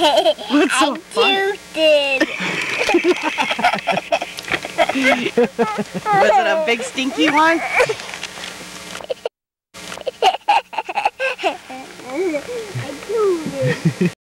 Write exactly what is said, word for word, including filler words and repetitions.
What's so I funny? toothed. Was it a big stinky one? I toothed.